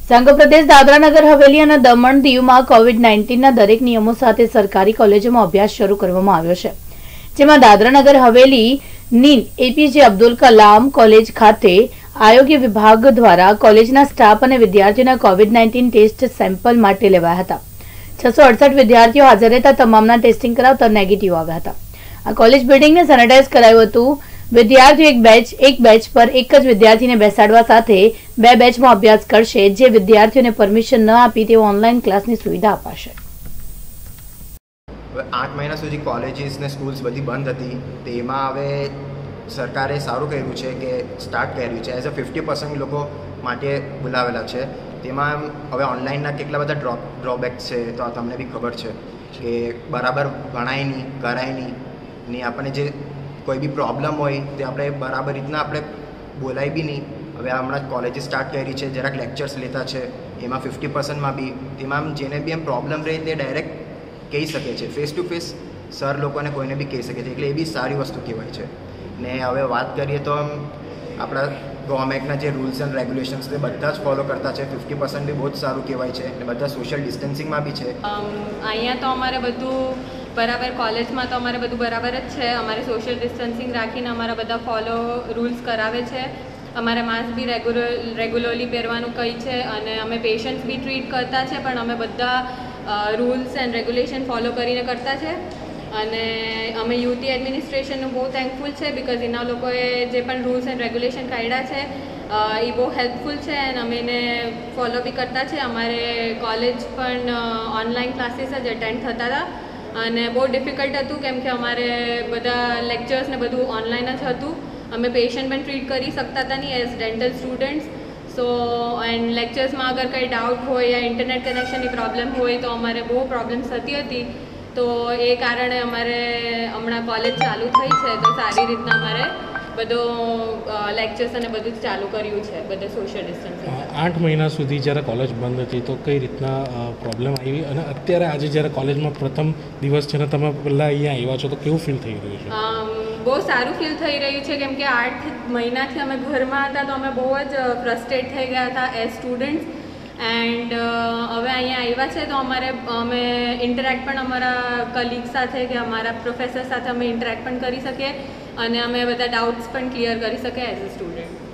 સંઘ પ્રદેશ દાદરાનગર હવેલી અને દમણ દીવમાં કોવિડ-19ના દરેક નિયમો સાથે સરકારી કોલેજોમાં અભ્યાસ શરૂ કરવામાં આવ્યો છે, જેમાં દાદરાનગર હવેલીની એપીજે અબ્દુલ કલામ કોલેજ ખાતે આરોગ્ય વિભાગ દ્વારા કોલેજના સ્ટાફ અને વિદ્યાર્થીઓના કોવિડ-19 ટેસ્ટ સેમ્પલ માટે લેવાયા હતા। 668 વિદ્યાર્થીઓ હાજર રહેતા તમામના ટેસ્ટિંગ કરાવતા નેગેટિવ આવ્યા હતા। આ કોલેજ બિલ્ડિંગને સેનેટાઇઝ કરાયું હતું। વિદ્યાર્થીઓ એક બેચ પર એક જ વિદ્યાર્થીને બેસાડવા સાથે બે બેચમાં અભ્યાસ કરશે। જે વિદ્યાર્થીઓને પરમિશન ન આપી તેઓ ઓનલાઈન ક્લાસની સુવિધા અપાશે। 8 મહિના સુધી કોલેજીસ ને સ્કૂલ્સ બધી બંધ હતી, તેમાં હવે સરકારે સારું કર્યું છે કે સ્ટાર્ટ કર્યું છે, એઝ અ 50% લોકો માટે બોલાવેલા છે। તેમાં હવે ઓનલાઈનના કેટલા બધા ડ્રોબેક્સ છે, તો આ તમને બી ખબર છે કે બરાબર ભણાય નહીં, કરાય નહીં, ને આપણને જે કોઈ બી પ્રોબ્લેમ હોય તે આપણે બરાબર રીતના આપણે બોલાય બી નહીં। હવે હમણાં જ કોલેજીસ સ્ટાર્ટ કરી છે, જરાક લેક્ચર્સ લેતા છે, એમાં 50%માં બી તેમાં જેને બી એમ પ્રોબ્લેમ રહે તે ડાયરેક્ટ કહી શકે છે, ફેસ ટુ ફેસ સર લોકોને કોઈને બી કહી શકે છે, એટલે એ બી સારી વસ્તુ કહેવાય છે। ને હવે વાત કરીએ તો આપણા ગવર્મેન્ટના જે રૂલ્સ એન્ડ રેગ્યુલેશન્સ તે બધા જ ફોલો કરતા છે। 50% બી બહુ જ સારું કહેવાય છે, અને બધા સોશિયલ ડિસ્ટન્સિંગમાં બી છે। અહીંયા તો અમારે બધું બરાબર, કોલેજમાં તો અમારે બધું બરાબર જ છે। અમારે સોશિયલ ડિસ્ટન્સિંગ રાખીને અમારા બધા ફોલો રૂલ્સ કરાવે છે। અમારે માસ્ક બી રેગ્યુલરલી પહેરવાનું કહી છે, અને અમે પેશન્ટ્સ બી ટ્રીટ કરતા છે, પણ અમે બધા રૂલ્સ એન્ડ રેગ્યુલેશન ફોલો કરીને કરતા છે। અને અમે યુટી એડમિનિસ્ટ્રેશનનું બહુ થેન્કફુલ છે, બિકોઝ એના લોકોએ જે પણ રૂલ્સ એન્ડ રેગ્યુલેશન કાઢ્યા છે એ બહુ હેલ્પફુલ છે, અને અમે એને ફોલો બી કરતા છે। અમારે કોલેજ પણ ઓનલાઈન ક્લાસીસ જ અટેન્ડ થતા હતા, અને બહુ ડિફિકલ્ટ હતું કેમ કે અમારે બધા લેક્ચર્સ ને બધું ઓનલાઈન જ હતું। અમે પેશન્ટ પણ ટ્રીટ કરી શકતા હતા નહીં as dental students. So and લેક્ચર્સમાં અગર કંઈ ડાઉટ હોય યા ઇન્ટરનેટ કનેક્શનની પ્રોબ્લેમ હોય તો અમારે બહુ પ્રોબ્લેમ્સ થતી હતી। તો એ કારણે અમારે હમણાં કોલેજ ચાલુ થઈ છે, તો સારી રીતના અમારે બધો લેક્ચર્સ અને બધું જ ચાલુ કર્યું છે, બધે સોશિયલ ડિસ્ટન્સિંગ। 8 મહિના સુધી જ્યારે કોલેજ બંધ હતી તો કઈ રીતના પ્રોબ્લેમ આવી, અને અત્યારે આજે જ્યારે કોલેજમાં પ્રથમ દિવસ છે ને તમે પહેલાં અહીંયા આવ્યા છો તો કેવું ફીલ થઈ રહ્યું છે? બહુ સારું ફીલ થઈ રહ્યું છે, કેમ કે 8 મહિનાથી અમે ઘરમાં હતા તો અમે બહુ જ ફ્રસ્ટ્રેટ થઈ ગયા હતા એઝ સ્ટુડન્ટ્સ। એન્ડ હવે અહીંયા આવ્યા છે તો અમે ઇન્ટરેક્ટ પણ અમારા કલીગ સાથે કે અમારા પ્રોફેસર સાથે અમે ઇન્ટરેક્ટ પણ કરી શકીએ, અને અમે બધા ડાઉટ્સ પણ ક્લિયર કરી શકીએ એઝ અ સ્ટુડન્ટ।